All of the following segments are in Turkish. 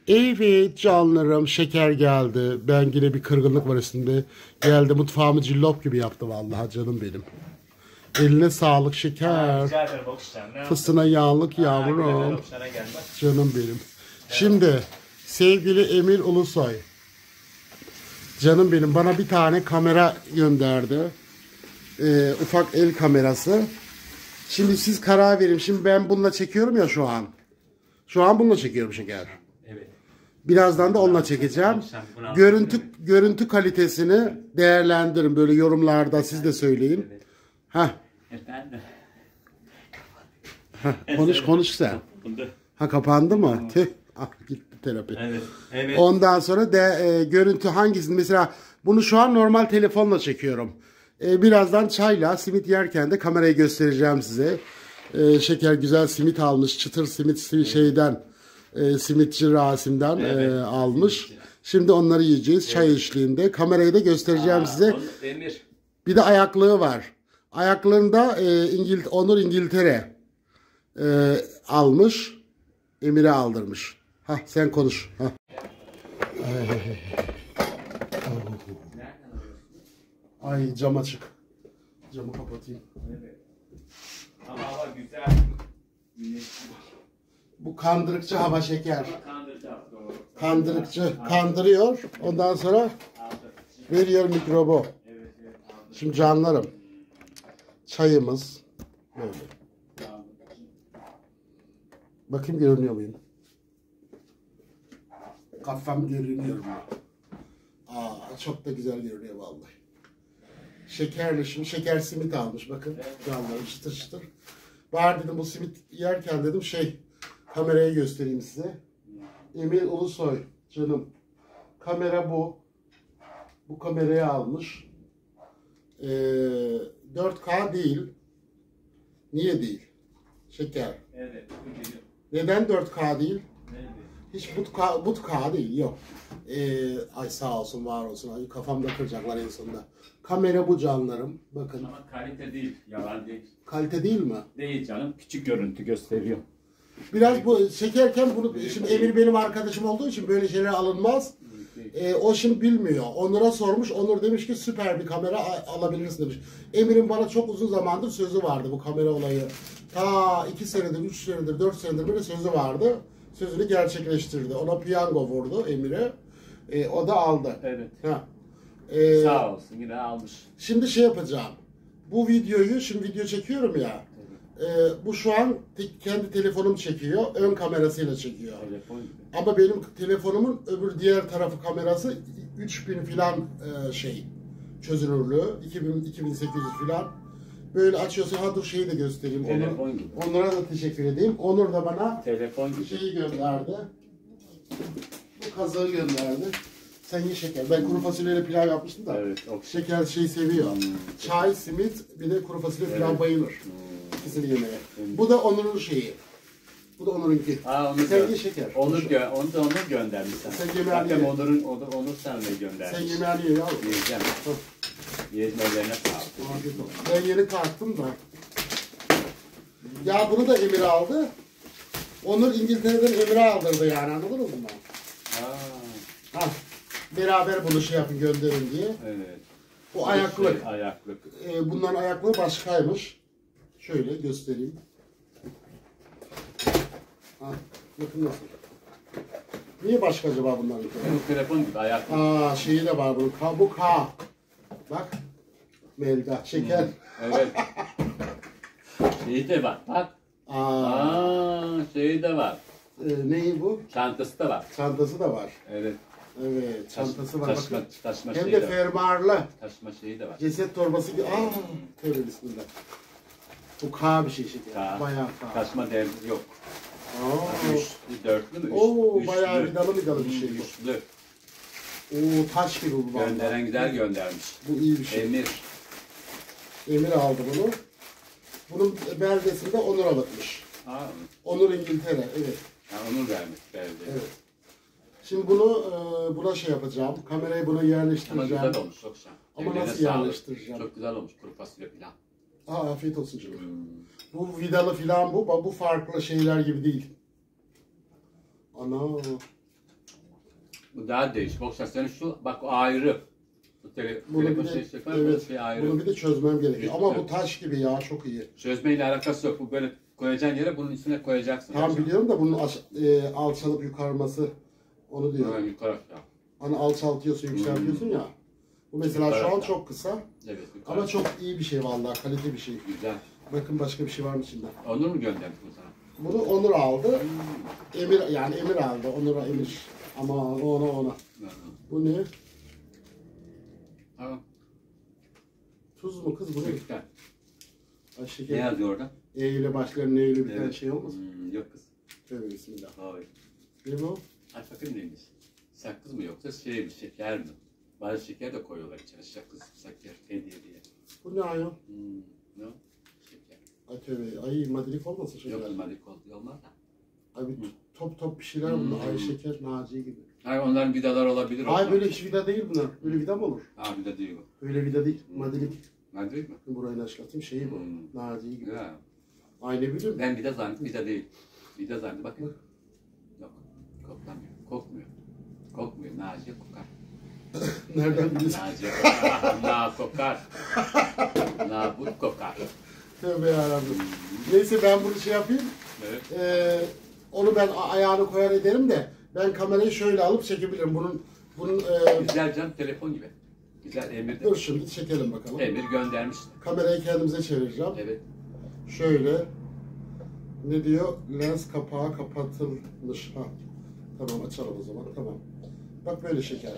Evet canlarım, şeker geldi. Ben yine bir kırgınlık var üstünde. Geldi mutfağımı cillop gibi yaptı vallahi canım benim. Eline sağlık şeker. Fıstığına yağlık yavrum. Canım benim. Şimdi sevgili Emir Ulusoy. Canım benim bana bir tane kamera gönderdi. Ufak el kamerası. Şimdi siz karar verin. Şimdi ben bununla çekiyorum ya şu an. Şu an bununla çekiyorum şeker. Evet. Birazdan da onunla çekeceğim. Görüntü kalitesini değerlendirin böyle yorumlarda, siz de söyleyin. Evet. Ha. Efendim. Konuş sen. Ha, kapandı mı? Tüh. Ah, gitti terapi. Evet. Evet. Ondan sonra de görüntü hangisini, mesela bunu şu an normal telefonla çekiyorum. Birazdan çayla simit yerken de kamerayı göstereceğim size. Şeker güzel simit almış. Çıtır simit şeyden, simitçi Rasim'den almış. Şimdi onları yiyeceğiz çay eşliğinde. Kamerayı da göstereceğim size. Bir de ayaklığı var. Ayaklarında Onur İngiltere almış. Emir'e aldırmış. Hah, sen konuş. Hah. Ay, cam açık. Camı kapatayım. Evet. Ama hava güzel. Bu kandırıkçı hava şeker. Kandırıkçı. Kandırıyor. Ondan sonra veriyor mikrobu. Şimdi canlarım. Çayımız böyle. Bakayım görünüyor muyum? Kafam görünüyor mu? Aa, çok da güzel görünüyor vallahi. Şekerli, şimdi şeker simit almış bakın. Canlarım çıtır çıtır. Bari dedim bu simit yerken dedim kameraya göstereyim size. Emir Ulusoy canım. Kamera bu. Bu kamerayı almış. 4K değil. Niye değil? Şeker. Evet. Neden 4K değil? Evet. Hiç but K değil. Yok. Ay sağ olsun, var olsun. Ay, kafamda kıracaklar en sonunda. Kamera bu canlarım. Bakın. Ama kalite değil. Yalan değil. Kalite değil mi? Değil canım. Küçük görüntü gösteriyor. Biraz bu çekerken bunu şimdi Emir benim arkadaşım olduğu için böyle şeyler alınmaz. O şimdi bilmiyor. Onur'a sormuş. Onur demiş ki süper bir kamera alabilirsin demiş. Emir'in bana çok uzun zamandır sözü vardı bu kamera olayı. Ta 2 senedir, 3 senedir, 4 senedir böyle sözü vardı. Sözünü gerçekleştirdi. Ona piyango vurdu Emir'e. O da aldı. Evet. Ha. Sağ olsun, yine almış. Şimdi yapacağım. Bu videoyu, şimdi video çekiyorum ya. Bu şu an kendi telefonum çekiyor. Ön kamerasıyla çekiyor. Ama benim telefonumun öbür diğer tarafı kamerası 3000 filan çözünürlüğü. 2800 filan. Böyle açıyorsun. Ha dur şeyi de göstereyim. Onur'a da teşekkür edeyim. Onur da bana gönderdi. Bu kazığı gönderdi. Sen ye şeker. Ben kuru fasulyeyle pilav yapmıştım da. Evet, şeker seviyor. Çay, simit, bir de kuru fasulye pilav bayılır. İkisini yemeye. Bu da Onur'un şeyi. Bu da Onur'unki. Sen ye şeker. Onu da Onur göndermiş sana. Sen yemeğini ye. Onur sana ne göndermiş. Sen yemeğini ye yavrum. Yiyeceğim. Yiyeceğim sağlık. Ben yeni kalktım da. Ya bunu da Emir aldı. Onur İngiltere'den Emir'e aldırdı yani, anladınız mı? Ha. Beraber bunu yapın, gönderin diye. Evet. Bu ayaklık. Bunların ayaklığı başkaymış. Şöyle göstereyim. Ha, bakın nasıl. Niye başka acaba bunların? Bu telefon gibi ayaklık. Şeyi de var bunun. Bu K. Bak. Melda. Şeker. Evet. Şeyi de var. Bak. Şeyi de var. Neyi bu? Çantası da var. Çantası da var. Evet. Evet, çantası var. Taşma hem de fermuarlı. Taşıma şeyi de var. Ceset torbası gibi. Tövbe bismillah. Bu K bir şey şeker. Bayağı K. Taşma derdi yok. Dörtlü mü? Bayağı vidalı bir şey. Üçlü. Taş gibi bu. Gönderen güzel göndermiş. Bu iyi bir şey. Emir aldı bunu. Bunun beldesinde Onur alıkmış. Onur İngiltere, evet. Onur vermiş belde. Evet. Şimdi buna yapacağım. Kamerayı buna yerleştireceğim. Ama güzel olmuş çok güzel. Ama nasıl yerleştireceğim? Çok güzel olmuş kuru fasulye falan. Afiyet olsun canım. Bu vidalı filan bu. Bu farklı şeyler gibi değil. Ana. Bu daha değişik. Yoksa senin şu bak o ayrı. Bu Bunu telefon bir de, şey var, evet, şey ayrı. bunu bir de çözmem gerekiyor. Ama Evet. bu taş gibi ya, çok iyi. Çözmeyle alakası yok. Bu böyle koyacağın yere bunun üstüne koyacaksın. Tamam biliyorum da bunun alçalıp yukarması, onu diyorum. Böyle yukarı ya. Hani alçaltıyorsun, yükseltiyorsun ya. Bu mesela şu an çok kısa. Evet, yukarı. Ama çok iyi bir şey vallahi, kalite bir şey. Güzel. Bakın başka bir şey var mı içinde? Onur mu gönderdi bu sana? Bunu Onur aldı. Emir aldı. Onur'a Emir. Ama ona. Bu ne? Tamam. Tuz mu kız bu ne? Güzel. Ay Ne şeker. yazıyor orada? E ile başlayan, ne ile biten Evet. şey olmasın? Yok kız. Tövbe bismillah. Hayır. Ne bu? Ay bakayım neymiş? Sakız mı yoksa şey mi? Şeker mi? Bazı şeker de koyuyorlar içine. Sakız, şeker, hediye diye. Bu ne ayol? Ne o? Şeker. Ay tövbe. Ay madilik olmasın şeker. Yok madik olmaz da. Ay bir top bir şeyler bunlar. Ay şeker, naci gibi. Hayır onların vidalar olabilir. Ay böyle hiç vida değil bunlar. Böyle vida mı olur? Ha vida değil bu. Böyle vida değil. Madilik. Madik mi? Burayı açlatayım şeyi bu. Naci gibi. Ya. Ay ne bileyim. Ben vida zannettim, vida değil. Vida zannettim, bakın. Yok, koklamıyor, kokmuyor. Kokmuyor, Naciye kokar. Nereden biliyorsun? Naciye kokar, na kokar. Na but kokar. Tövbe yarabbim. Neyse ben bunu şey yapayım. Evet. Onu ben ayağını koyar ederim de ben kamerayı şöyle alıp çekebilirim. Bunun Güzel canım, telefon gibi. Güzel, Emir de. dur şimdi çekelim bakalım. Emir göndermiş. Kamerayı kendimize çevireceğim. Evet. Şöyle. Ne diyor? Lens kapağı kapatılmış. Ha. Tamam açalım o zaman. Tamam. Bak böyle şeker.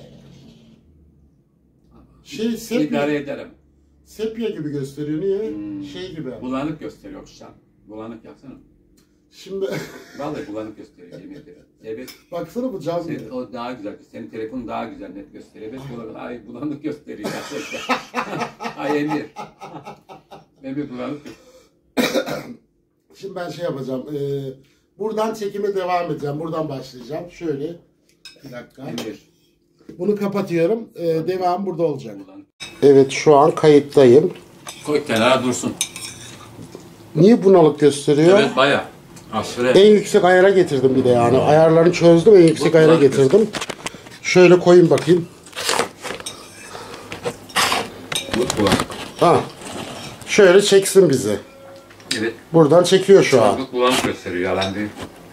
İdare ederim. Sepya gibi gösteriyor. Niye? Şey gibi. Bulanık gösteriyor şu an. Bulanık yapsana. Şimdi Vallahi bulanık gösteriyor, yemin ederim. Evet. baksana bu cam gibi. O daha güzel. Senin telefonun daha güzel net gösteriyor. Evet, ay bulanık gösteriyor gerçekten. Ay Emir. Emir bulanık gösteriyor. Şimdi ben şey yapacağım. Buradan çekime devam edeceğim. Buradan başlayacağım. Şöyle. Bir dakika. Emir. Bunu kapatıyorum. Devam burada olacak. Bulanık. Evet şu an kayıttayım. Koy kenara dursun. Niye bunalık gösteriyor? Evet baya. Aşırı. En yüksek ayara getirdim bir de yani. Ayarlarını çözdüm, en yüksek ayara bunalık getirdim. Şöyle koyayım bakayım. Bulanık. Ha. Şöyle çeksin bizi. Evet. Buradan çekiyor şu an. Bulanık gösteriyor, yalan değil.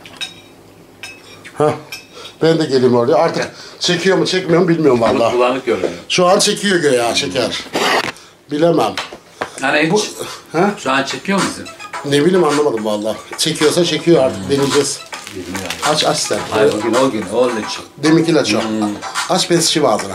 Ha. Ben de geleyim oraya. Artık çekiyor mu çekmiyor mu bilmiyorum vallahi. Bulanık görünüyor. Şu an çekiyor göya şeker. Bilemem. Yani hiç. Ha? Şu an çekiyor musun? Ne bileyim anlamadım vallahi. Çekiyorsa çekiyor artık deneyeceğiz. Bilmiyorum. Aç sen. Hayır o gün onun için. Deminkiyle çok. Aç ben sıçayım ağzına.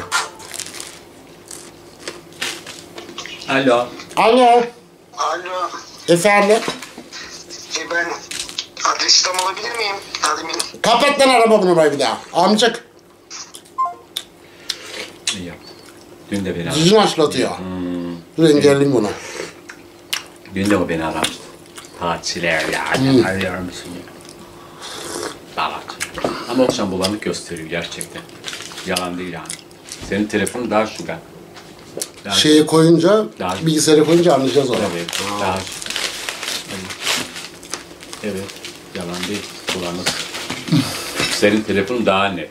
Alo. Alo. Alo. Efendim. Ben adresi tam alabilir miyim? Adem'in. Kapat lan araba bunu bir daha. Amcık. İyi yaptın. Dün de beni aramıştı. Cücün açlatıyor. Dur engelleyeyim bunu. Dün de o beni aramıştı. Tatilciler ya. Arıyor musun? Dalat. Ama akşam bulanık gösteriyor gerçekten. Yalan değil yani. Senin telefonun daha şugan. Daha Şeye koyunca, Daha- bilgisayara koyunca anlayacağız onu. Evet. Daha evet. Yalan değil. Bulanık. Senin telefonun daha net.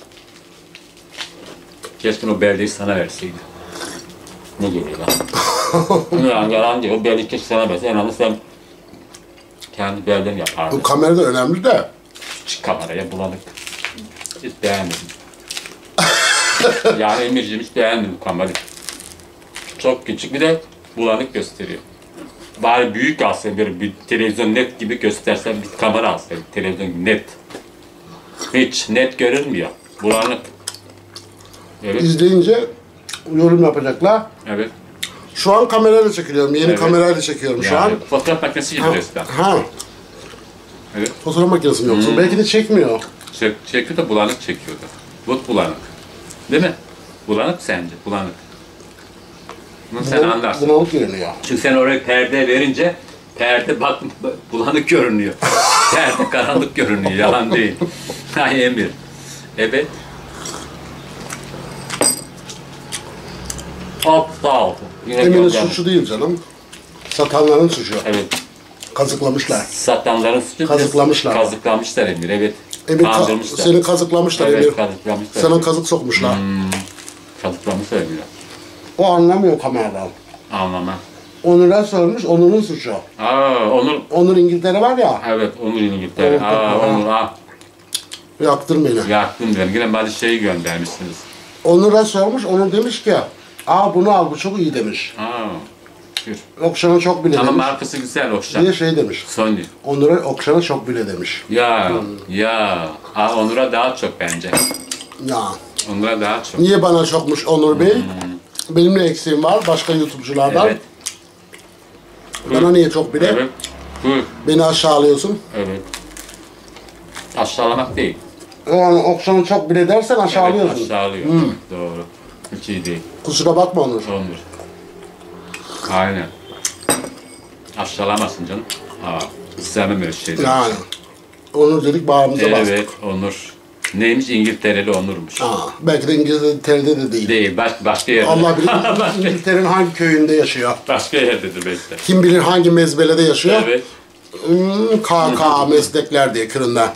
Keşke o belleği sana verseydi. Ne geliyor lan? Yani yalan değil. O belleği keşke sana verse. En azından sen kendi belleğini yapardın. Bu kamerada önemli de. Çık kameraya bulanık. Hiç beğenmedim. Yani Emirciğim hiç beğenmedim bu kamerayı. Çok küçük bir de bulanık gösteriyor. Bari büyük alsaydı böyle bir televizyon net gibi göstersen bir kamera alsaydı. Televizyon net. Hiç net görünmüyor. Bulanık. Evet. İzleyince yorum yapacaklar. Evet. Şu an kamerayla çekiliyorum. Yeni Evet. kamerayla çekiyorum şu an. Yani fotoğraf makinesi gibi resmen. Ha. Evet. Fotoğraf makinesi mi yoksa? Belki de çekmiyor. Çekiyor da bulanık çekiyordu. Bulanık. Değil mi? Bulanık sence? Bulanık. Bunu sen anlarsın. Bunalık görünüyor. Çünkü sen oraya perde verince perde bak bulanık görünüyor. Perde karanlık görünüyor. Yalan değil. Hay Emir. Evet. Hop sağ ol. Yine Emin'in gönderdim. suçu değil canım. Satanların suçu. Evet. Kazıklamışlar. Satanların suçu. Kazıklamışlar. Kazıklamışlar Emir. Evet. Emir Kandırmışlar. seni kazıklamışlar Evet, Emir. kazıklamışlar. Sana kazık sokmuşlar. Kazıklamışlar Emir'i. O anlamıyor kameradan. Anlamam. Onur'a sormuş, Onur'un suçu. Onur. Onur İngiltere var ya, Evet, Onur İngiltere. Onur. yaktın beni. Yaktın beni. Yine bana şeyi göndermişsiniz. Onur'a sormuş, Onur demiş ki, bunu al, bu çok iyi demiş. Şükür. Okşan'a çok bile Ama demiş. markası güzel Okşan. Diye şey demiş. Sony. Onur'a Okşan'a çok bile demiş. Ya. Onur'a daha çok bence. Ya. Onur'a daha çok. Niye bana çokmuş Onur Bey? Benim ne eksiğim var başka YouTube'culardan? Evet. Bana niye çok bile? Evet. Buyur. Beni aşağılıyorsun. Evet. Aşağılamak değil. Yani Okşan'ı çok bile dersen aşağılıyorsun. Evet, aşağılıyor. Doğru. Hiç iyi değil. Kusura bakma Onur. Onur. Aynen. Aşağılamasın canım. İstemem öyle şeyler. Yani. Onur dedik bağımıza bastık. Evet, Onur. Neymiş? İngiltereli Onur'muş. Belki de İngiltere'de de değil. Değil, başka yerde. Allah bilir İngiltere'nin hangi köyünde yaşıyor. Başka yerdedir belki de. Kim bilir hangi mezbelede yaşıyor. Evet. KK meslekler diye kırında.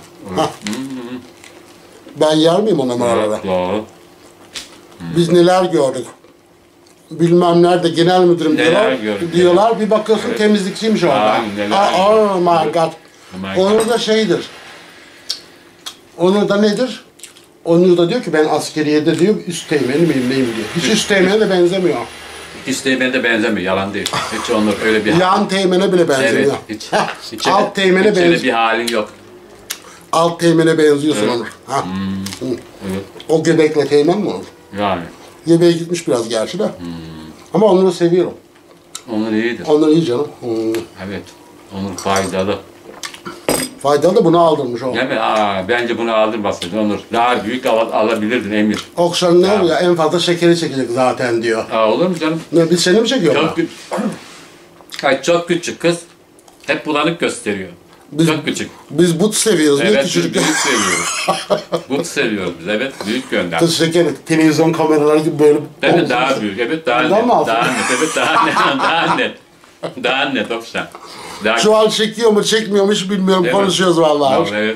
Ben yer miyim o numaralara? Evet, doğru. Biz neler gördük. Bilmem nerede genel müdürüm Neler diyorlar. gördük, Diyorlar bir bakıyorsun temizlikçiymiş orada. Oh my god. Onur da şeydir. Onur da nedir? Onur da diyor ki ben askeriyede diyor üst teğmeni miyim neyim diyor. Hiç üst teğmene de benzemiyor. Hiç teğmene de benzemiyor, yalan değil. Hiç Onur öyle bir Yan teğmene bile Evet, benzemiyor. hiç Alt teğmene hiç öyle benziyor. bir halin yok. Alt teğmene benziyorsun Evet. Onur. Ha. Evet. O göbekle teğmen mi olur? Yani. Göbeğe gitmiş biraz gerçi de. Ama Onur'u seviyorum. Onur iyidir. Onur iyi canım. Evet. Onur faydalı. Faydalı da bunu aldırmış o. Değil mi? Bence bunu aldırmasaydın Onur. Daha büyük alabilirdin Emir. Okşan ne ya en fazla şekeri çekecek zaten diyor. Olur mu canım? Ne biz seni mi çekiyoruz? Çok küçük kız. Hep bulanık gösteriyor. Çok küçük. Biz but seviyoruz. Niye Evet, küçücük? büyük seviyoruz. Bunu seviyoruz biz. Evet, büyük gönder. Kız şekeri. Televizyon kameraları gibi böyle. Evet, daha büyük. Evet, daha net. Ondan mı aldın? Daha net. Evet, daha net. Daha net. Daha net Okşan. Daha... Şu an çekiyor mu çekmiyor mu hiç bilmiyorum. Evet. Konuşuyoruz vallahi. Doğru, evet.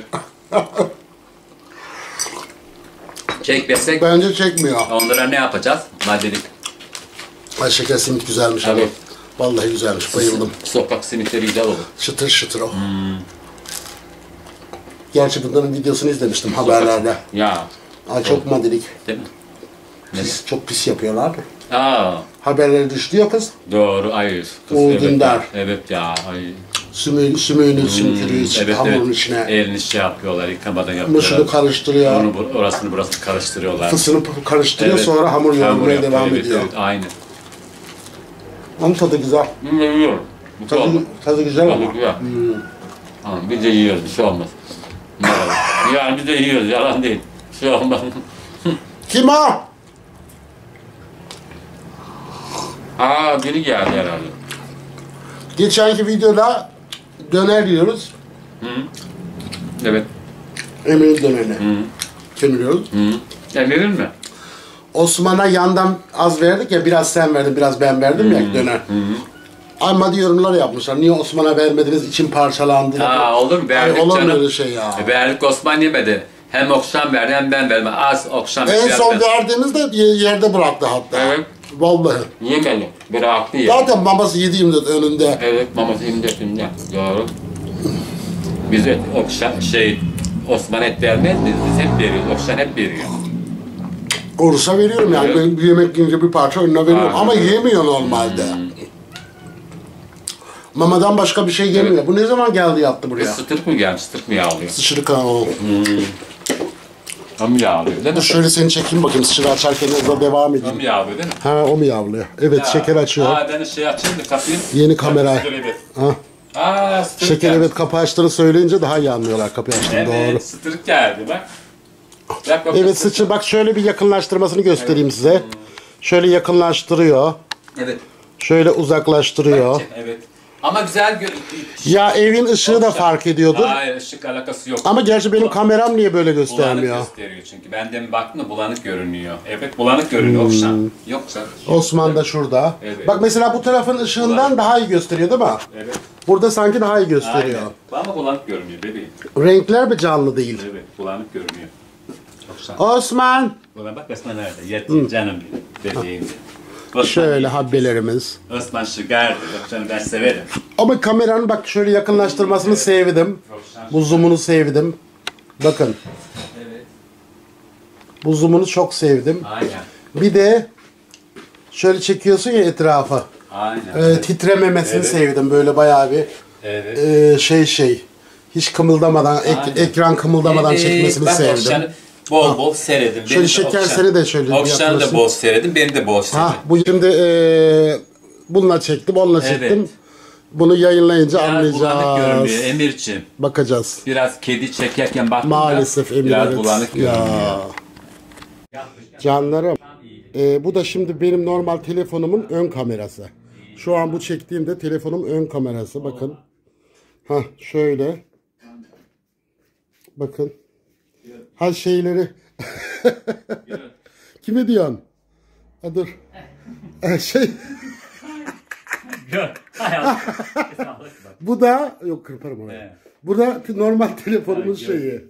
Çekmesek Bence çekmiyor. onlara ne yapacağız? Maddelik. Ay şeker simit güzelmiş Evet. ama. Vallahi güzelmiş. Bayıldım. Sokak simitleri güzel olur. Çıtır çıtır o. Gerçi bunların videosunu izlemiştim haberlerde. Ya. Ay çok madilik. Değil mi? Çok pis yapıyorlar. Haberleri düşüyor kız. Doğru. Ay. Kız, O evet, dindar. Evet ya. Ay. Sümüğünü sümkürüyor hamurun içine. Elini şey yapıyorlar, yıkamadan yapıyorlar. Muşunu karıştırıyor. Onu, burasını karıştırıyorlar. Fısını karıştırıyor sonra hamur yoğurmaya devam ediyor. Evet, aynı. Onun tadı güzel. Yiyorum. Tadı güzel ama. Güzel. Biz de yiyoruz, bir şey olmaz. Yani biz de yiyoruz, yalan değil. Bir şey olmaz. Kim o? Biri geldi herhalde. Geçenki videoda döner yiyoruz. Evet. Emin'in dönerini. Kemiriyoruz. Verir mi? Osman'a yandan az verdik ya, biraz sen verdin, biraz ben verdim ya döner. Ama yorumlar yapmışlar. Niye Osman'a vermediniz? İçim parçalandı. Olur mu? Verdik olur canım. öyle şey ya. Verdik, Osman yemedi. Hem Okşan verdi hem ben verdim. Az Okşan En verdi. son verdiğimizde yerde bıraktı hatta. Evet. Vallahi. Yemedi. Bıraktı ya. Zaten maması yediğimde önünde. Evet, maması 24'ünde. Doğru. Biz Okşan Osman et vermez miyiz? Biz hep veriyoruz. Okşan hep veriyor. Olursa veriyorum yani. Evet. Ben bir yemek yiyince bir parça önüne veriyorum. Ama yemiyor normalde. Mamadan başka bir şey yemiyor. Evet. Bu ne zaman geldi yattı buraya? Sıtırık mı gelmiş? Sıtırık mı yağlıyor? Sıçırık ha o. O mu yağlıyor değil mi? Şöyle seni çekeyim bakayım. Sıçırı açarken orada devam O edeyim. mu yağlıyor değil mi? Ha o mu yavruyor? Evet şeker açıyor. Ben açayım da kapıyı. Yeni kamera. Evet. Ha. Sıtırık Şeker gelmiş. evet kapı açtığını söyleyince daha iyi anlıyorlar kapıyı açtığını. Evet, Doğru. sıtırık geldi bak. Bak Evet sıçır bak şöyle bir yakınlaştırmasını göstereyim size. Şöyle yakınlaştırıyor. Evet. Şöyle uzaklaştırıyor. Evet. Ama güzel Ya evin ışığı da fark ediyordur. Hayır, ışık alakası yok. Ama gerçi benim kameram niye böyle Bulanık göstermiyor? gösteriyor çünkü. Ben demin baktım da bulanık görünüyor. Evet, bulanık görünüyor Okşan. Yoksa. Osman da şurada. Evet. Bak mesela bu tarafın ışığından daha iyi gösteriyor değil mi? Evet. Burada sanki daha iyi gösteriyor. Aynen. Ama bulanık görünüyor bebeğim. Renkler mi canlı değil? Evet, bulanık görünüyor. Osman! Buna bak Osman nerede? Yetim canım bebeğim. Şöyle habbelerimiz. Osman şıgardır. Osman'ı ben severim. Ama kameranın bak şöyle yakınlaştırmasını sevdim. Bu zoom'unu sevdim. Bakın. Evet. Bu zoom'unu çok sevdim. Aynen. Bir de şöyle çekiyorsun ya etrafa. Aynen. Titrememesini sevdim. Böyle bayağı bir hiç kımıldamadan, ekran kımıldamadan çekmesini sevdim. Okşan'ı bol bol seyredin. Şöyle şekerseni de şöyle Okşan'ı da bol seyredin, beni de bol seyredin. Bu şimdi bununla çektim, onunla çektim. Bunu yayınlayınca biraz anlayacağız. Bulanık görünüyor Emir'ciğim. Bakacağız. Biraz kedi çekerken baktım Maalesef da Emir, biraz evet. bulanık görünüyor. Canlarım, bu da şimdi benim normal telefonumun ön kamerası. Şu an bu çektiğimde telefonum ön kamerası. Bakın. Şöyle. Bakın. Şeyleri. Kime diyorsun? Dur. Bu da yok, kırparım onu. Bu da normal telefonumun şeyi.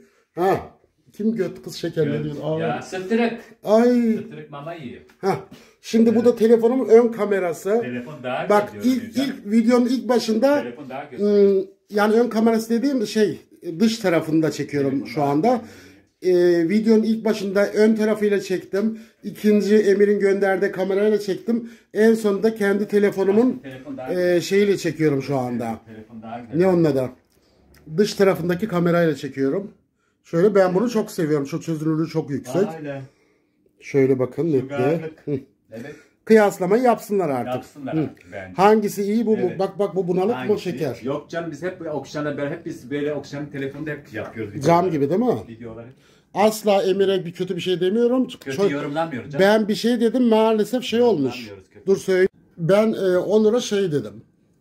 Kim göt kız şekerle diyor. Ya sıtırık. Ay. Sıtırık mama yiyor. Şimdi bu da telefonumun ön kamerası. Telefon daha bak ilk videonun ilk başında telefon daha yani ön kamerası dediğim dış tarafında çekiyorum şu anda. Videonun ilk başında ön tarafıyla çektim. İkinci Emir'in gönderdiği kamerayla çektim. En sonunda kendi telefonumun şeyiyle çekiyorum şu anda. Ne onun adı? Dış tarafındaki kamerayla çekiyorum. Şöyle ben bunu çok seviyorum. Çok çözünürlüğü çok yüksek. Aynen. Şöyle bakın netliğe. Evet. Kıyaslamayı yapsınlar artık. Yapsınlar artık bence. Hangisi iyi bu? Evet. Bak bu bunalık mı şeker? Yok canım, biz hep biz böyle Okşan'ın telefonunda hep yapıyoruz. Cam gibi değil mi? Videoları. Asla Emir'e bir kötü bir şey demiyorum. Kötü yorumlamıyoruz canım. Ben bir şey dedim, maalesef olmuş. Dur söyle. Ben Onur'a dedim.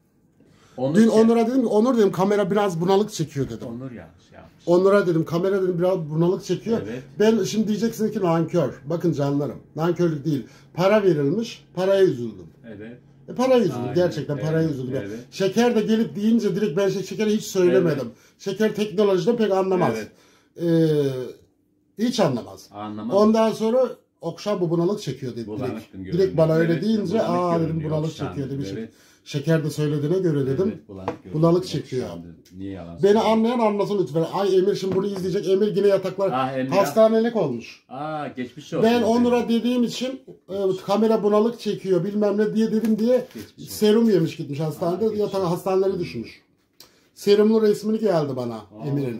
Dün Onur'a dedim ki, Onur dedim kamera biraz bunalık çekiyor dedim. Onur yanlış. Onur'a dedim kamera dedim biraz bunalık çekiyor. Evet. Ben şimdi diyeceksin ki nankör. Bakın canlarım, nankörlük değil. Para verilmiş, paraya üzüldüm. Evet. Paraya üzüldüm. Aynen. Gerçekten paraya üzüldüm. Evet. Şeker de gelip deyince direkt ben şekeri hiç söylemedim. Evet. Şeker teknolojide pek anlamaz. Evet. Hiç anlamaz. Anlamaz. Ondan sonra Okşan bu bunalık çekiyor dedi. Direkt bana öyle deyince dedim bunalık çekiyor demişim. Evet. Şeker de söylediğine göre dedim. Evet, bunalık çekiyor. Niye yalan? Beni anlayan anlasın lütfen. Ay Emir şimdi bunu izleyecek. Emir yine yataklar. Hastanelik olmuş. Geçmiş olsun. Ben Onur'a dediğim için kamera bunalık çekiyor bilmem ne diye serum yemiş gitmiş hastanede. Yatağa hastanelere düşmüş. Serumlu resmini geldi bana Emir'in.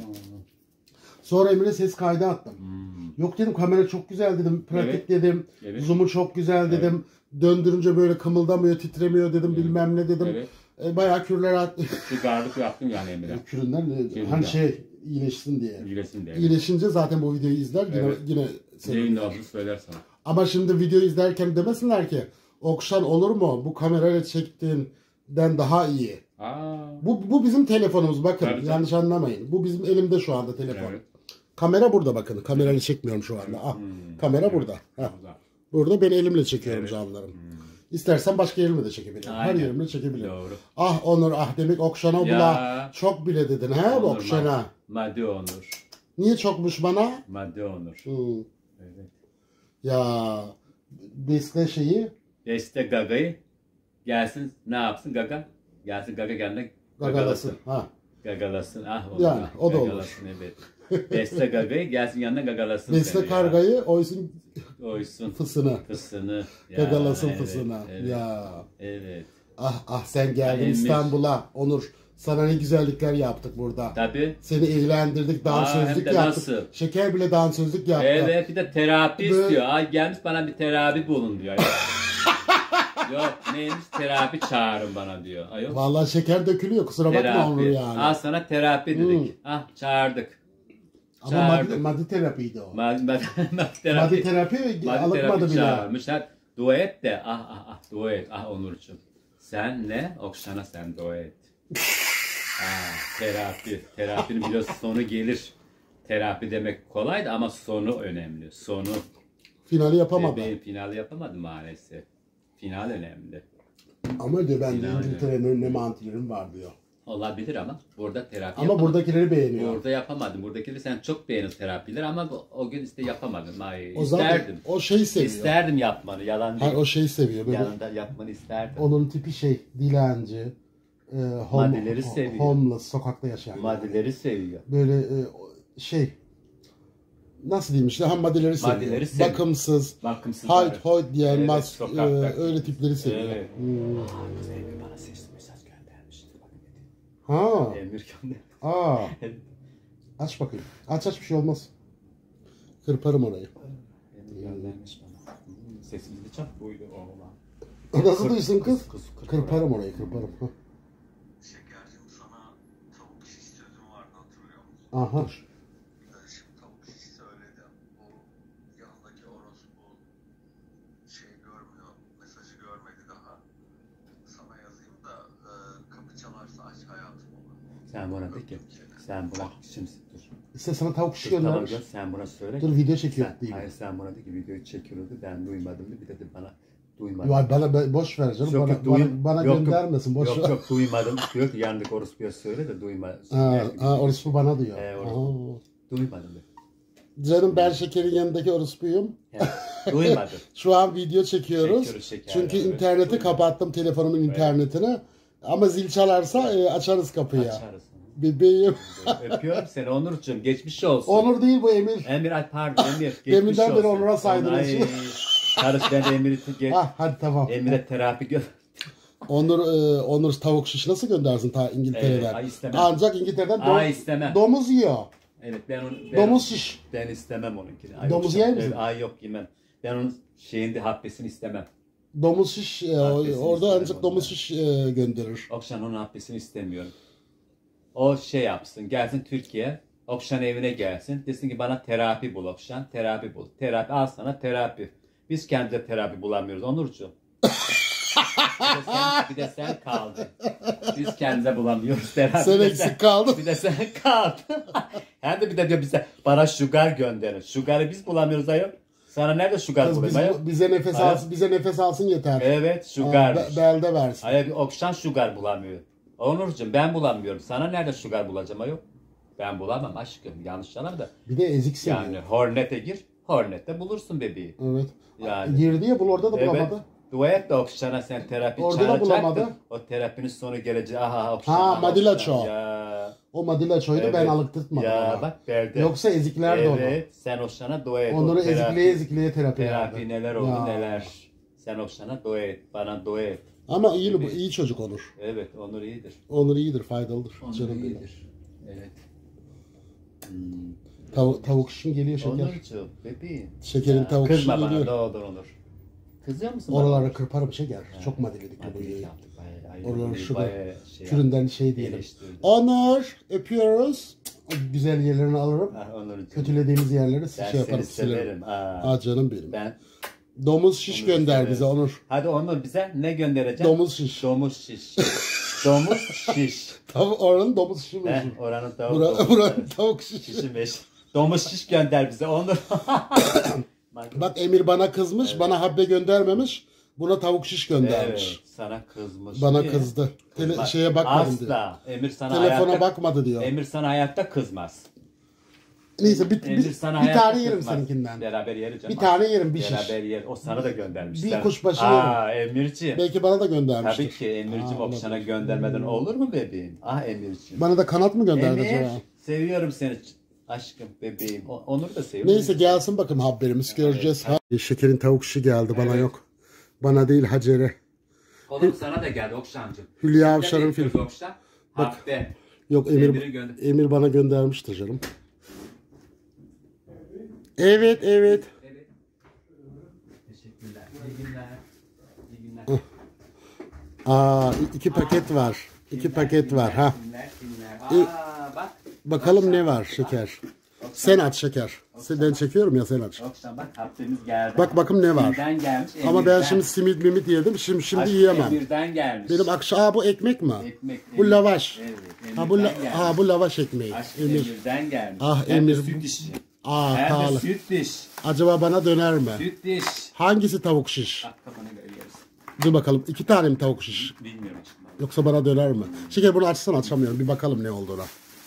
Sonra Emir'e ses kaydı attım. Yok dedim kamera çok güzel dedim. Pratik dedim. Evet. Zoom'u çok güzel dedim. Döndürünce böyle kımıldamıyor, titremiyor dedim. Bilmem ne dedim. Evet. Bayağı kürler attım. Çıkardık yaptım yani Emir'e. Küründen iyileşsin diye. İyileşsin diye. İyileşince zaten bu videoyu izler yine neyin ne olduğunu söyler sana. Ama şimdi videoyu izlerken demesinler ki Okşan olur mu? Bu kamerayla çektiğinden daha iyi. Bu bizim telefonumuz bakın. Tabii, yanlış anlamayın. Bu bizim elimde şu anda telefon. Evet. Kamera burada bakın. Kamerayla çekmiyorum şu anda. Kamera burada. Burada ben elimle çekiyorum canlarım. İstersen başka elimle de çekebilirim. Her yerimle çekebilirim. Doğru. Onur demek Okşan'a bula çok bile dedin bu Okşan'a. Madde Onur. Niye çokmuş bana? Madde Onur. Evet. Ya besle Besle Gaga'yı. Gelsin ne yapsın Gaga? Gelsin Gaga kendine gagalasın. Gagalasın. Yani o da olur. Evet. Besle Gaga'yı gelsin yanına gagalasın. Besle kargayı oysun fısını. Gagalasın fısını. Evet. Ya. Evet. Sen geldin İstanbul'a Onur. Sana ne güzellikler yaptık burada. Tabii. Seni eğlendirdik, dansözlük yaptık. Nasıl? Şeker bile dansözlük yaptı. Evet, bir de terapi istiyor. Gelmiş bana bir terapi bulun diyor. Yok neymiş, terapi çağırın bana diyor. Vallahi şeker dökülüyor, kusura bakma Onur yani. Sana terapi dedik. Çağırdık. Ama madde terapiydi o. Madde terapi alınmadı bile. Çağırmışlar. Dua et de dua et. Onurcuğum. Sen ne? Okşan'a sen dua et. Terapi. Terapinin biraz sonu gelir. Terapi demek kolaydı ama sonu önemli. Sonu. Finali yapamadı. Finali yapamadı maalesef. Final önemli. Ama diyor ben de İngiltere'nin önüne mantilerim var diyor. Olabilir ama burada terapi Ama buradakileri beğeniyor. Burada yapamadım. Buradakileri sen çok beğenir terapiler ama o gün işte yapamadım. Ay, O zaman isterdim. o şeyi seviyor. İsterdim yapmanı. Yalan değil. Hayır, o şeyi seviyor. Böyle Yanında yapmanı isterdim. onun tipi dilenci, Maddeleri seviyor. homeless, sokakta yaşayan. Maddeleri seviyor. Böyle nasıl diyeyim işte, maddeleri seviyor. Maddeleri seviyor. Bakımsız, Bakımsız. hayt hoyt diyen, Evet, sokakta. öyle tipleri seviyor. Evet. Hmm. Emir bana sesli mesaj göndermişti. Ha. Emir gönderdi. Aa. Aç bakayım. Aç bir şey olmaz. Kırparım orayı. Emir göndermiş bana. Sesimiz de çok buydu oğlan. Nasıl duysun kız? Kırparım orayı, kırparım. Şekercim, sana tavuk şiş sözüm vardı, hatırlıyor musun? Aha. Şimdi tavuk şiş söyledim. Bu yanındaki orospu görmüyor, mesajı görmedi daha. Sana yazayım da kapı çalarsa aç hayatım olur. Sen buna de ki. Sen buna şimdi dur. İşte sana tavuk şiş Tamam, göndermiş. sen buna söyle. Dur, video çekiyor diyeyim. Hayır, sen buna de ki videoyu çekiyordu. Ben duymadım da bir de bana duymadım. Ya boş ver canım. Yok, Bana yok, göndermesin. Boş ver. Yok duymadım. Diyor ki yanındaki orospuya söyle de duyma. Orospu bana diyor. Duymadım. Canım, ben Şeker'in yanındaki orospuyum. Duymadım. Şu an video çekiyoruz. Çünkü interneti kapattım, telefonumun internetini. Ama zil çalarsa açarız kapıyı. Açarız. Bebeğim. Öpüyorum seni Onurcuğum. Geçmiş olsun. Onur değil bu, Emir. Emir, pardon Emir. Geçmiş Deminden beri olsun. Onur'a saydınız. Karış, ben Emir'i Hadi tamam. Emir'e terapi Onur tavuk şiş nasıl göndersin ta İngiltere'den? İstemem. Ancak İngiltere'den istemem. domuz yiyor. Evet, ben onu Domuz şiş. Ben istemem onunkini. Domuz yer misin? Yok, yemem. Ben onun habbesini istemem. Domuz şiş orada ancak domuz şiş gönderir. Okşan onun habbesini istemiyorum. O yapsın, gelsin Türkiye. Okşan evine gelsin. Desin ki bana terapi bul Okşan. Terapi bul. Terapi, al sana terapi. Biz kendimize terapi bulamıyoruz Onurcuğum. bir de sen kaldın. Biz kendimize bulamıyoruz terapi. Sen eksik kaldın. Bir de sen kaldın. Hem de bir de diyor bana sugar gönderin. Sugar'ı biz bulamıyoruz ayol. Sana nerede sugar bulayım ayol? Bize nefes alsın yeter. Evet, sugar. Belde versin. Ayol, bir Okşan sugar bulamıyor. Onurcuğum, ben bulamıyorum. Sana nerede sugar bulacağım ayol? Ben bulamam aşkım. Yanlış anlama da. Bir de ezik seviyor. Yani Hornet'e gir. Hornet'te bulursun bebeği. Evet. Yani. Girdi ya, orada da bulamadı. Dua et de Okşan'a sen terapi orada da bulamadı. O terapinin sonu gelecek. Okşan. Madilaço. O Madilaço'ydu, ben alıktırtmadım. Ya bak verdi. Yoksa eziklerdi onu. Evet, sen Okşan'a dua et. Onları ezikleye terapi Terapi neler oldu neler. Sen Okşan'a dua et. Bana dua et. Ama iyi çocuk Onur. Evet, Onur iyidir. Onur iyidir, faydalıdır. Onur iyidir. Evet. Tavuk şişin geliyor Şeker. Onurcuğum, bebeğim. Şekerin tavuk şişin geliyor. Kızma bana, ne olur Onur. Kızıyor musun? Oraları kırparım Şeker. Çok madeledik bu videoyu. Oraları küründen diyelim. Onur, öpüyoruz. Güzel yerlerini alırım. Kötülediğimiz yerleri yaparım. Severim. Canım benim. Ben domuz şiş gönder bize Onur. Hadi Onur, bize ne göndereceksin? Domuz şiş. Domuz şiş. Domuz şiş. Oranın domuz şişi meşhur. Oranın Buranın tavuk şişi meşhur. Domuz şiş gönder bize Onur. Bak Emir bana kızmış, evet. Bana habbe göndermemiş. Buna tavuk şiş göndermiş. Evet, sana kızmış. Bana diye. Kızdı. Şeye bakmadım diyor. Asla. Emir sana telefona bakmadı diyor. Emir sana hayatta kızmaz. Neyse bir tane yerim seninkinden. Beraber yeriz. Bir tane yerim bir şiş. Beraber yer. O sana da göndermiş. Bir kuşbaşı yerim. Emirciğim. Belki bana da göndermiştir. Tabii ki Emirciğim, Okşan'a göndermeden olur mu bebeğim? Emirciğim. Bana da kanat mı gönderdi acaba? Seviyorum seni. Aşkım, bebeğim. Onur'u da seviyorum. Neyse gelsin bakın haberimiz, göreceğiz. Şekerin tavuk şişi geldi, bana yok. Bana değil Hacer'e. Oğlum sana da geldi Okşancığım. Hülya Avşar'ın filmi. Bak. Yok Emir bana göndermiştir canım. Evet. Teşekkürler. İyi günler. 2 paket var. 2 paket var ha. Bak. Bakalım ne var Şeker. Sen aç Şeker. Ben çekiyorum ya, sen aç. Okşan bak, haberimiz geldi. Bak bakım ne var. Gelmiş, ama ben şimdi simit mimit yedim. Şimdi yiyemem. Emir'den gelmiş. Benim akşam bu ekmek mi? Ekmek. Bu lavaş. Evet. Bu lavaş ekmeği. Emir'den gelmiş. Emir. Süt iş. Pahalı. Süt diş. Acaba bana döner mi? Süt diş. Hangisi tavuk şiş? Bak, kafana göre yeriz. Dur bakalım. 2 tane mi tavuk şiş? Bilmiyorum açıkçası. Yoksa bana döner mi? Şeker bunu açsana, açamıyorum. Bir bakalım ne olduğuna.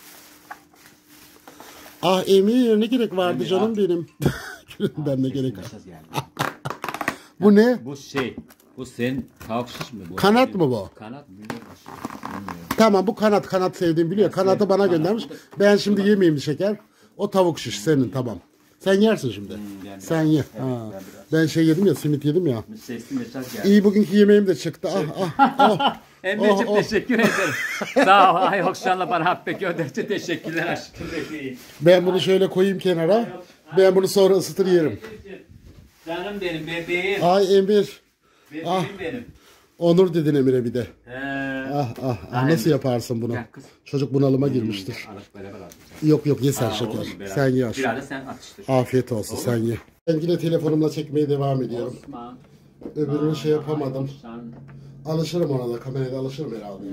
Ah Emir, ne gerek vardı Emir, canım ah. benim. Gülünden ne gerek var. Mesaj geldi. Bu ne? Bu şey. Bu senin tavuk şiş mi? Bu Kanat mı bu? Kanat bilmiyorum. Tamam, bu kanat sevdiğim biliyor. Kanatı bana göndermiş. Ben şimdi yemeyeyim Şeker. O tavuk şiş senin, tamam. Sen yersin şimdi. Sen ye. Ha. Ben şey yedim ya, simit yedim ya. Sesli mesaj geldi. İyi, bugünkü yemeğim de çıktı. Emre'ciğim teşekkür ederim. Sağ ol. Ay Okşan'la bana Habbek Önder'e teşekkürler aşkım bebeğim. Ben bunu şöyle koyayım kenara. Ben bunu sonra ısıtır yerim. Canım benim bebeğim. Ay Emir. Bebeğim benim. Onur dedin Emir'e bir de. He. Nasıl yaparsın bunu? Gel kız. Çocuk bunalıma girmiştir. Alıp beraber atacağız. Yok ye sen Aa, Şeker. olur mu? Beraber. Sen ye aşkım. Biraz da sen atıştır. Afiyet olsun, sen ye. Ben yine telefonumla çekmeye devam ediyorum. Osman. Öbürünü şey yapamadım. Okşan. Alışırım ona da, kamerada alışırım herhalde ya.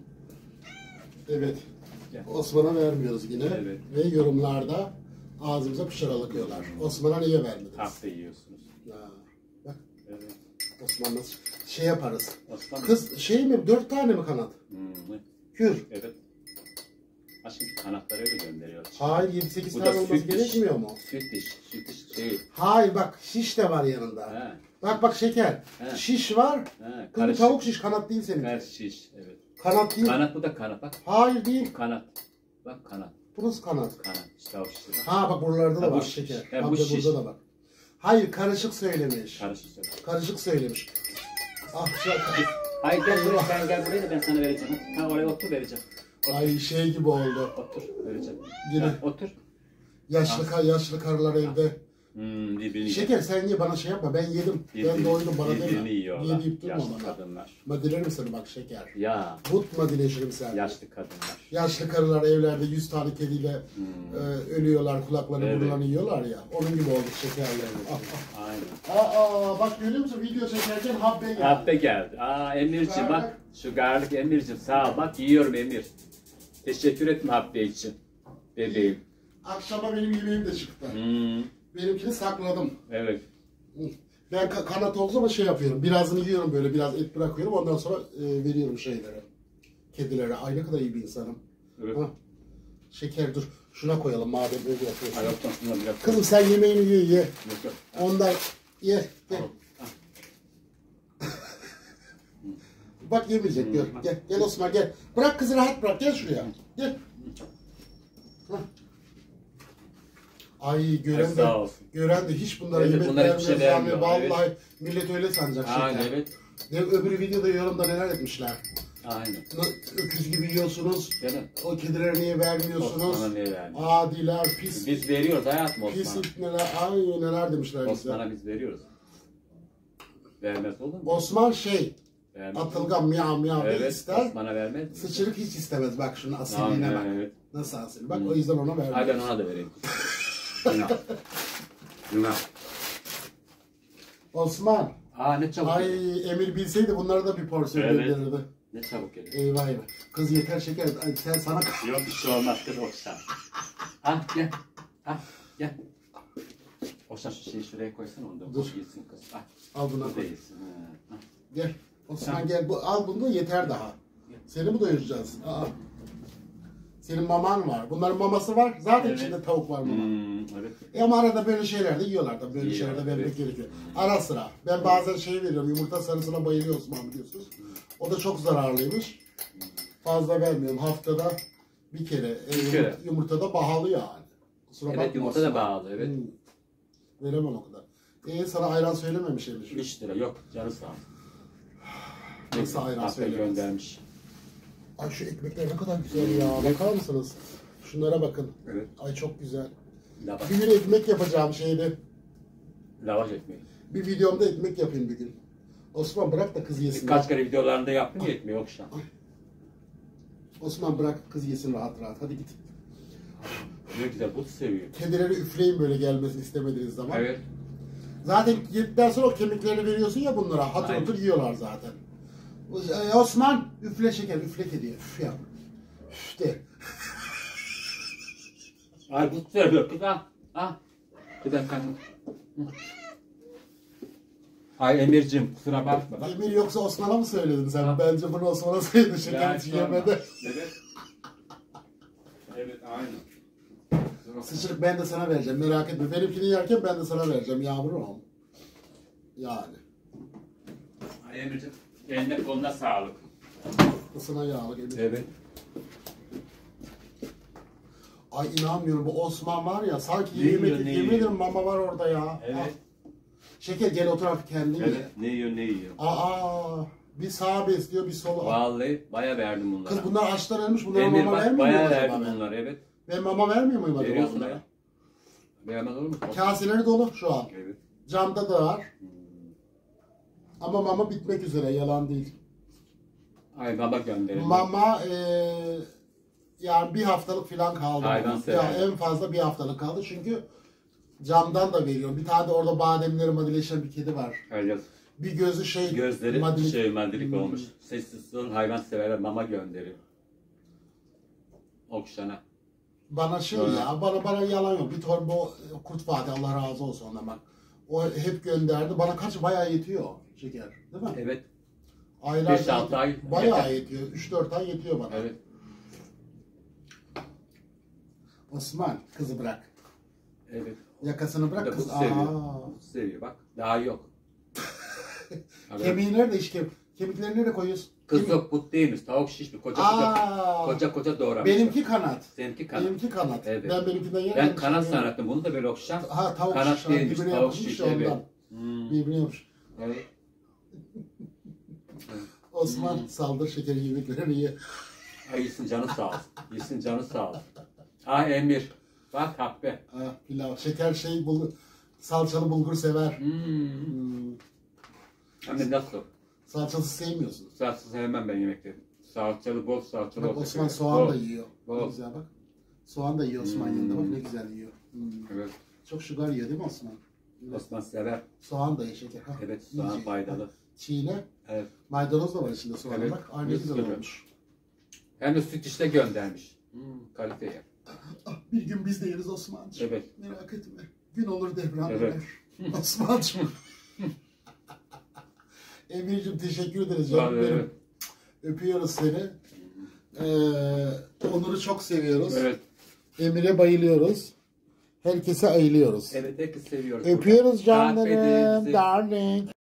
Evet. Osman'a vermiyoruz yine. Evet. Ve yorumlarda ağzımıza pışıralık yiyorlar. Osman'a niye vermediniz? Tatlı yiyorsunuz. Ha, bak Evet. Osman nasıl şey yaparız. Osman. Kız şey mi, 4 tane mi kanat? Kür. Evet. Aşkım kanatları öyle gönderiyor. Hayır, 7-8 Bu da tane olması süt diş. gerekmiyor mu? Süt diş şey. Hayır bak, şiş de var yanında. He. Bak Şeker. He. Şiş var. He. Kız bu tavuk şiş, kanat değil senin. Ver şiş. Evet. Kanat değil. Kanat bu da kanat bak. Hayır değil. Kanat. Bak kanat. Burası kanat. Kanat. İşte tavuk şişi bak. Ha bak, buralarda da Ha, bu var şiş. Şeker. Ha, Bak bu da şiş. burada da bak. Hayır, karışık söylemiş. Karışık söyle. Karışık söylemiş. Ah Hayır gel buraya, sen gel buraya da ben sana vereceğim. Ha oraya otur vereceğim. ay şey gibi oldu. Otur vereceğim. Yine. Ha, otur. Yaşlı karılar evde. Birbirini Şeker sen ye, bana şey yapma, ben yedim. Ben doydum, bana deme. birbirini yiyorlar. Yiyip durma Yaşlı bana. kadınlar. Madilerim seni bak Şeker. Ya. But madileşirim sen. Yaşlı kadınlar. Yaşlı karılar evlerde 100 tane kediyle ölüyorlar, kulaklarını Evet. burunlarını yiyorlar ya. Onun gibi olduk Şekerlerim. Aynen. Bak görüyor musun, video çekerken habbe geldi. Habbe geldi. Emirciğim bak. Şu garlık Emirciğim sağ ol. Bak yiyorum Emir. Teşekkür etme Habbe için. Bebeğim. Akşama benim yemeğim de çıktı. Benimkini sakladım. Evet. Ben kanat olsa ama şey yapıyorum. Birazını yiyorum böyle, biraz et bırakıyorum. Ondan sonra veriyorum şeylere. Kedilere. Ay ne kadar iyi bir insanım. Evet. Ha. Şeker dur. Şuna koyalım madem öyle yapıyorsun. Ayaktan sonra biraz. Kızım sen yemeğini ye. Yok, yok. Ondan ye. Gel. Bak yemeyecek gör. Gel Osman gel. Bırak kızı rahat bırak. Gel şuraya. Gel. Hah. Ay Sağ olsun. gören de hiç bunlara Evet, yemek bunlara hiçbir şey vermiyor. vermiyor, Vallahi millet öyle sanacak Aynen Şeker. evet. Öbür videoda yorumda neler etmişler. Aynen. Öküz gibi yiyorsunuz. Değil mi? O kedilere niye vermiyorsunuz? Osman'a niye vermiyor? Adiler, pis. Biz veriyoruz hayatım Pis Osman'a. ipneler. Ay neler demişler bize. Osman'a biz veriyoruz. Vermez olur mu? Osman şey. Vermez. Atılgan miyav miyav Evet, ister. Osman'a vermez mi? Sıçırık hiç istemez. Bak şunu asilliğine bak. Evet. Nasıl asil? Bak o yüzden ona vermiyor. Hadi ben ona da vereyim. Günah. Günah. Osman. Ne çabuk. Ay Emir bilseydi bunlara da bir porsiyon Evet. gönderirdi. Ne çabuk geliyor. Eyvah eyvah. Kız yeter Şeker. Ay, sen sana... Yok bir şey olmaz kız Okşan. Gel. Gel. Okşan şu şeyi şuraya koysana onu da. Dur. Yesin kız. Al bunu. Bu da yesin. Ha. Gel. Osman gel. Al bunu da yeter daha. Seni mi doyuracağız? Senin maman var. Bunların maması var. Zaten Evet. içinde tavuk var mama. Evet. Ama arada böyle şeyler de yiyorlar da. Böyle Yiyorlar, şeyler de vermek evet. gerekiyor. Ara sıra. Ben bazen şey veriyorum. Yumurta sarısına bayılıyor Osman biliyorsunuz. O da çok zararlıymış. Fazla vermiyorum. Haftada bir kere. kere. Yumurta da pahalı yani. Kusura Evet bakma yumurta da Osman. bağlı evet. Veremem o kadar. Sana ayran söylememiş Emir. 3 lira yok canı sağ ol. Nasıl ayran Hatta söylemez? göndermiş. Ay şu ekmekler ne kadar güzel ya. Bakar mısınız? Şunlara bakın. Evet. Ay çok güzel. Lavaş. Bir gün ekmek yapacağım şeyde. Lavaş ekmeği. Bir videomda ekmek yapayım bir gün. Osman bırak da kız yesin. Kaç kere videolarında yaptım ya ekmeği Okşan. Osman bırak kız yesin rahat rahat. Hadi git. Ne güzel but seviyor. Kedileri üfleyin böyle gelmesini istemediğiniz zaman. Evet. Zaten yedikten sonra o kemiklerini veriyorsun ya bunlara. Hatır Aynen. hatır yiyorlar zaten. Osman üfle Şeker üfle kediye. Üf yap. Üf de. Ay but seviyor kız ha. Bir dakika. Ay Emir'cim kusura bakma. Bak. Emir yoksa Osman'a mı söyledin sen? Ha. Bence bunu Osman'a söyledin şeker için yemedi. Evet. Evet aynen. Sıçırık ben de sana vereceğim merak etme. Benimkini yerken ben de sana vereceğim yavrum. Yani. Ay Emir'cim eline koluna sağlık. Isına yağlı Emir. Evet. Ay inanmıyorum bu Osman var ya sanki Ne yiyor, ne yemin yiyor? ederim mama var orada ya. Evet. Ah. Şeker gel otur artık kendin ye. Evet. Ne yiyor ne yiyor. Aa, bir sağa besliyor bir sola. Vallahi baya verdim bunlara. Kız bunlar açtan ölmüş bunlara Emir mama bak vermiyor baya muyum acaba verdim ben? bunlara evet. Ben mama vermiyor muyum acaba Veriyorsun bunlara? ya. Vermez olur mu? Kaseleri dolu şu an. Evet. Camda da var. Ama mama bitmek üzere yalan değil. Ay baba gönderelim. Mama yani bir haftalık falan kaldı. Hayvan Ya sever. en fazla bir haftalık kaldı çünkü camdan da veriyor. Bir tane de orada bademleri madileşen bir kedi var. Öyle. Bir gözü şey Gözleri madilik. madilik olmuş. Sessiz son hayvan severler mama gönderiyor. Okşana. Bana şey Evet. ya bana yalan yok. Bir torba Kurt Fatih Allah razı olsun ondan bak. O hep gönderdi. Bana kaç bayağı yetiyor şeker. Değil mi? Evet. Aylar 5-6 ay bayağı yeter. yetiyor. 3-4 ay yetiyor bana. Evet. Osman kızı bırak. Evet. Yakasını Bu bırak da kız. bu seviyor. Aa. Bu seviyor bak. Daha yok. Evet. Kemiği nerede işte? Kemikleri nereye koyuyorsun? Kız yok but değilmiş. Tavuk şişmiş. Koca doğramış. Benimki kanat. Seninki kanat. Benimki kanat. Evet. Ben benimkinden yerim. Ben kanat sanatım. Bunu da böyle okşam. Ha tavuk Kanat şiş. değilmiş. Birbirine Tavuk yapmış şiş. ya Evet. ondan. Birbirine yapmış. Evet. Osman saldır şekeri yemekleri ye. Ay yesin canı sağ olsun. Yesin canı sağ olsun. Ay Emir. Bak kahve. Ha, pilav. Şeker şey salçalı bulgur sever. Anne nasıl? Salçası sevmiyorsun. Salçası sevmem ben yemekleri. Salçalı bol salçalı Bak olsa Osman severim. soğan Bol. da yiyor. Ne Bol. güzel bak. Soğan da yiyor Osman yanında bak ne güzel yiyor. Evet. Çok şeker yiyor değil mi Osman? Osman sever. Soğan da ye şeker. Ha, Evet soğan yiyecek. faydalı. Çiğne. Evet. Maydanoz da var içinde soğan Evet. bak. Aynı Mis güzel gibi. olmuş. Hem de süt işte göndermiş. Kaliteye. Ah, bir gün biz de yeriz Osman'cığım. Evet. Merak etme. Gün olur devran Evet. döner. Osman'cığım. Emir'cim teşekkür ederiz canım Evet. benim. Öpüyoruz seni. Onur'u çok seviyoruz. Evet. Emir'e bayılıyoruz. Herkese ayılıyoruz. Evet herkes seviyoruz. Öpüyoruz Takip edin canlarım. bizi. Darling.